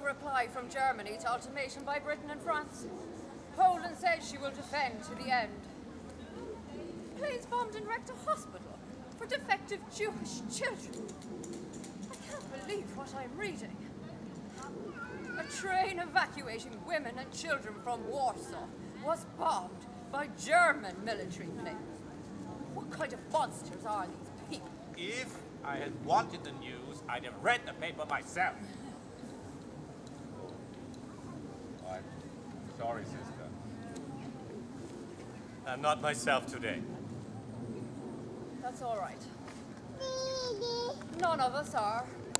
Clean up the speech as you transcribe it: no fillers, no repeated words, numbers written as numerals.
reply from Germany to ultimatum by Britain and France. Poland says she will defend to the end. Planes bombed and wrecked a hospital for defective Jewish children. I can't believe what I'm reading. A train evacuating women and children from Warsaw was bombed by German military planes. What kind of monsters are these people? If I had wanted the news, I'd have read the paper myself. I'm sorry, sister. I'm not myself today. That's all right. None of us are.